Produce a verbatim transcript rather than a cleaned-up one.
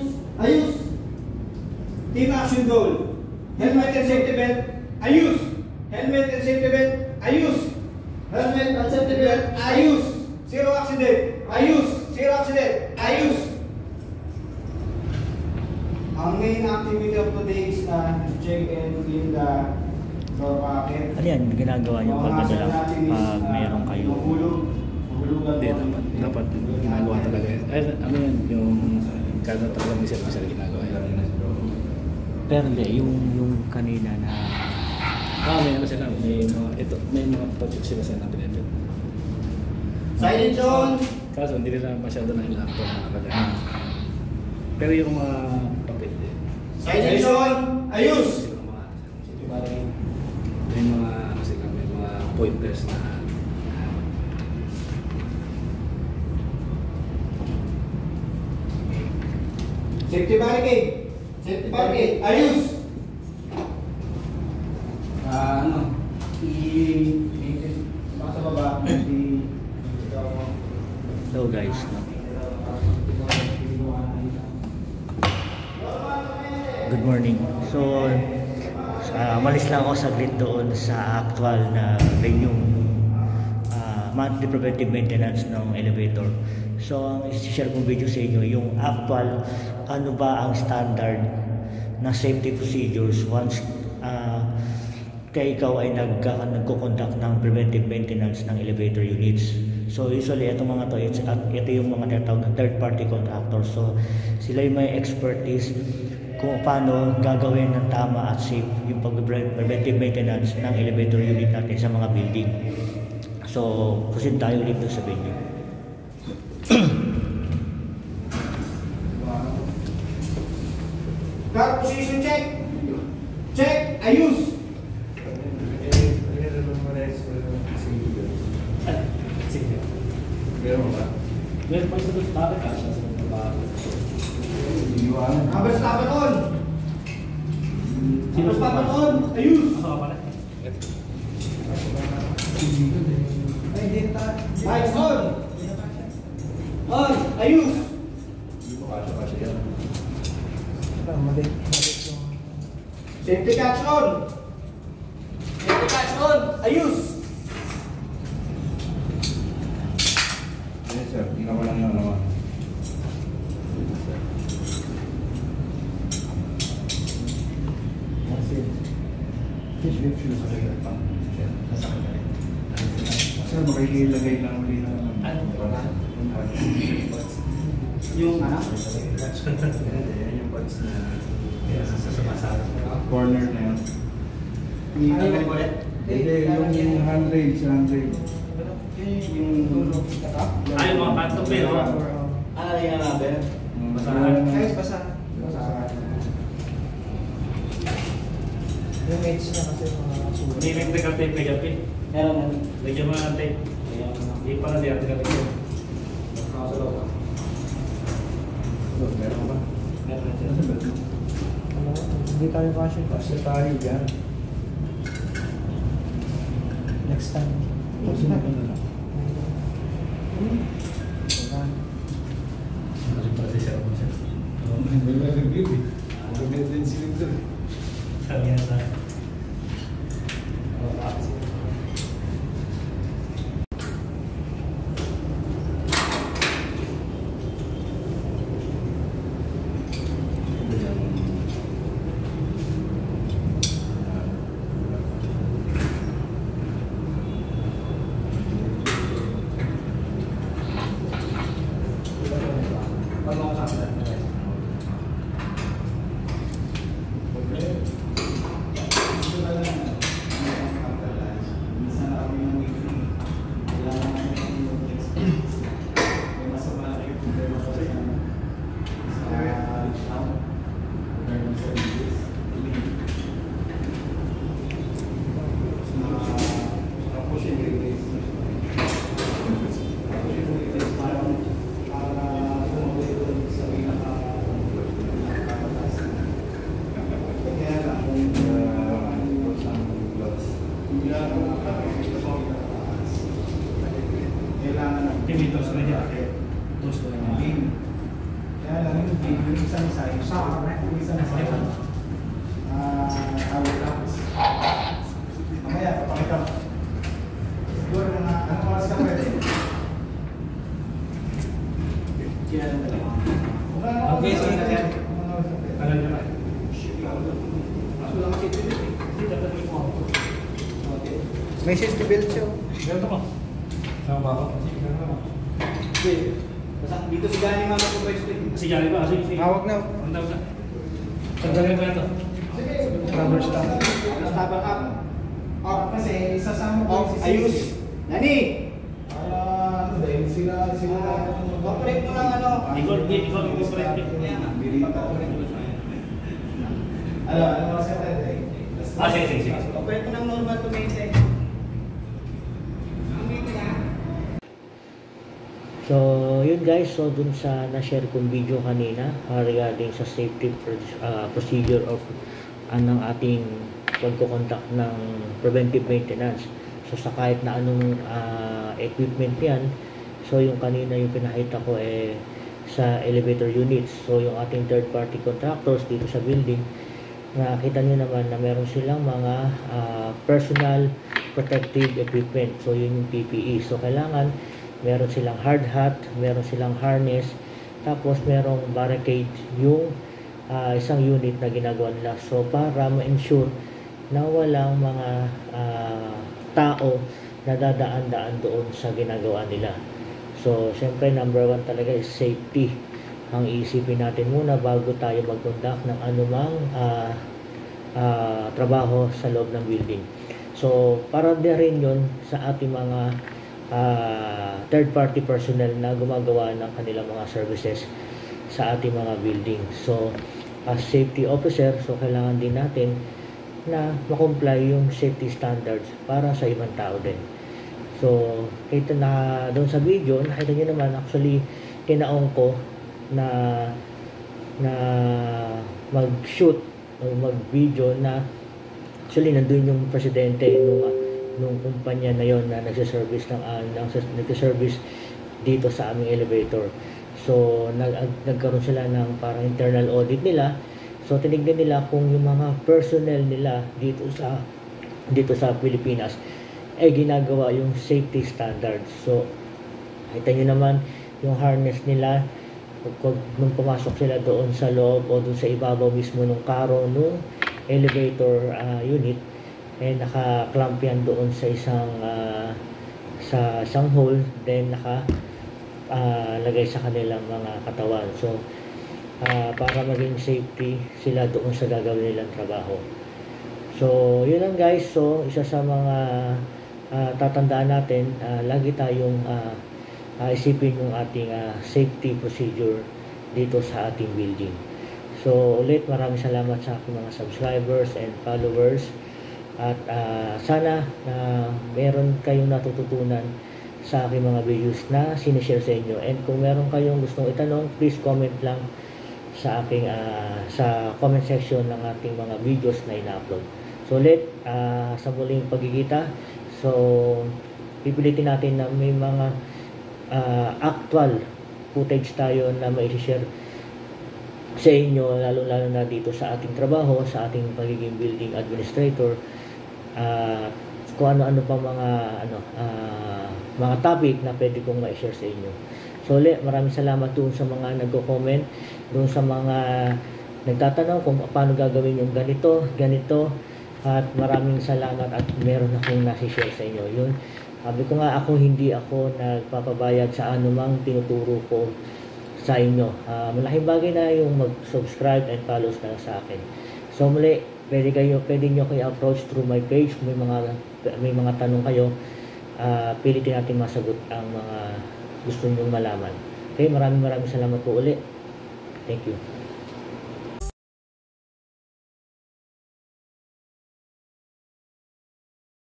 Ayos. Team action goal. Helmet and safety belt. Ayos. Helmet and safety belt. Ayos. Helmet and safety belt. Ayos. Zero accident. Ayos. Zero accident. Ayos. Ang main activity of today is na check and clean the door pocket. Ano yan, ginagawa nyo pag ano lang, pag mayroon kayo? Hindi, dapat, dapat ginagawa talaga yan. Ay, ano yan, yung kada talaga may service na ginagawa yan. Pero hindi, yung, yung kanina na... Ah, may ano sila, may mga, ito, may mga project sila sa natin ito. Silent zone. Kaso hindi nila masyado na ilang ito mga kagaya. Pero yung mga papel din. Silent zone. Ayos. Sila mga, may mga, ano sila, may mga pointers na Safety barricade. Safety barricade. Ayos. Ah, ano? I baka sa baba. I Hello guys, no? Good morning. So, uh, malis lang ako saglit doon sa actual na venue uh, monthly preventive maintenance ng elevator. So, ang i-share kong video sa inyo, yung actual ano ba ang standard na safety procedures once uh, kaya ikaw ay nag, uh, nagko-conduct ng preventive maintenance ng elevator units. So usually itong mga to, it's, at ito yung mga tinatawag na third party contractor. So sila yung may expertise kung paano gagawin ng tama at safe yung pag-preventive maintenance ng elevator unit natin sa mga building. So proceed tayo dito sa venue. Guard position check. Check. Ayos. meron ba? Meron pa sa start ka siya sa trabaho. Habang stop on. Sino stop on? Ayos. Ano ka pala? Ay, dita. Lights on. On. Ayos. Hindi ko kasya kasya yan. Safety catch on. Safety catch on. Ayos. Yes sir, hindi ka pa lang yun naman. Fish with shoes sa kaya pa. Sir, makikilagay lang ulit na Yung ano? yung buds na corner na yun. Ano ba ulit? Hindi, yung handrail, sa handrail. Yung Ay, mga kanto pa yun. ano yung number? Basahan. Ayos, basa. Yung edge niya kasi mga sulat. Hindi may tagal tape kaya pi. Meron na. Lagyan mo ng tape. Hindi pa na diyan tagal tape. Meron ka ba? Meron na Ano ba? Ano, hindi tayo kasi Kasi tayo dyan. next time. Kasi na ano lang. Kasi pa si Sir mo siya. May may review eh. May din sila doon. Sabi niya sa Timitos na niya. Dos na niya. Kaya lang yun. Yung isang isa, yung sa yung isang isa. Ah, tawag tapos. Mamaya, papakita ko. Siguro mga, anong oras ka pwede? Okay, so yun na yan. Tagal naman. May safety belt siya. oh. Ganito ko. Sama ba ako? Okay. Basta dito si Gani mama ko pa explain. Si Johnny ba? Sige, sige. Hawak na. Ang tawag na. Sandali ko na ito. Rubber stamp. Tapos tabang up. Up. Kasi isasama ko Up. si Ayus. Nani! Ah, ano dahil sila, sila. Operate mo lang ano. Ikaw, ikaw, ikaw, operate. Ano, ano oras ka pwede? Ah, sige, sige, sige. Operate mo ng normal to maintain. So, yun guys, so dun sa na-share kong video kanina uh, regarding sa safety pr- uh, procedure of anong ating pagko-conduct ng preventive maintenance. So, sa kahit na anong uh, equipment yan, so yung kanina yung pinakita ko eh sa elevator units. So, yung ating third-party contractors dito sa building, nakita nyo naman na meron silang mga uh, personal protective equipment. So, yun yung P P E. So, kailangan meron silang hard hat, meron silang harness, tapos merong barricade yung uh, isang unit na ginagawa nila. So, para ma-ensure na walang mga uh, tao na dadaan-daan doon sa ginagawa nila. So, syempre, number one talaga is safety. Ang iisipin natin muna bago tayo mag-conduct ng anumang uh, uh, trabaho sa loob ng building. So, para din rin yun sa ating mga Uh, third-party personnel na gumagawa ng kanilang mga services sa ating mga building. So, as safety officer, so kailangan din natin na makomply yung safety standards para sa ibang tao din. So, ito na doon sa video, nakita nyo naman, actually, tinaong ko na na mag-shoot o mag-video na actually, nandun yung presidente nung nung kumpanya na yon na nagse-service ng uh, nagse-service dito sa aming elevator. So nag nagkaroon sila ng parang internal audit nila. So tinignan nila kung yung mga personnel nila dito sa dito sa Pilipinas ay ginagawa yung safety standards. So kita niyo naman yung harness nila kung nung pumasok sila doon sa loob o doon sa ibabaw mismo ng karo nung elevator uh, unit, eh naka-clamp yan doon sa isang uh, sa isang hole, then naka uh, lagay sa kanilang mga katawan. So uh, para maging safety sila doon sa gagawin nilang trabaho. So yun lang guys. So isa sa mga uh, tatandaan natin, uh, lagi tayong uh, uh, isipin yung ating uh, safety procedure dito sa ating building. So ulit, maraming salamat sa aking mga subscribers and followers. At uh, sana na uh, meron kayong natututunan sa aking mga videos na sinishare sa inyo. And kung meron kayong gustong itanong, please comment lang sa aking uh, sa comment section ng ating mga videos na ina-upload. So ulit, uh, sa muling pagkikita, so pipilitin natin na may mga uh, actual footage tayo na mai-share sa inyo, lalo-lalo na dito sa ating trabaho, sa ating pagiging building administrator. Uh, kung ano-ano pa mga ano uh, mga topic na pwede kong ma-share sa inyo. So ulit, maraming salamat doon sa mga nagko-comment, doon sa mga nagtatanong kung paano gagawin yung ganito, ganito, at maraming salamat at meron akong nasi-share sa inyo. Yun, sabi ko nga, ako hindi ako nagpapabayad sa anumang tinuturo ko sa inyo. Uh, malaking bagay na yung mag-subscribe and follow na sa akin. So muli, pwede kayo, pwede nyo kayo approach through my page kung may mga may mga tanong kayo. Uh, pilitin natin masagot ang mga gusto nyo malaman. Okay, maraming maraming salamat po ulit. Thank you.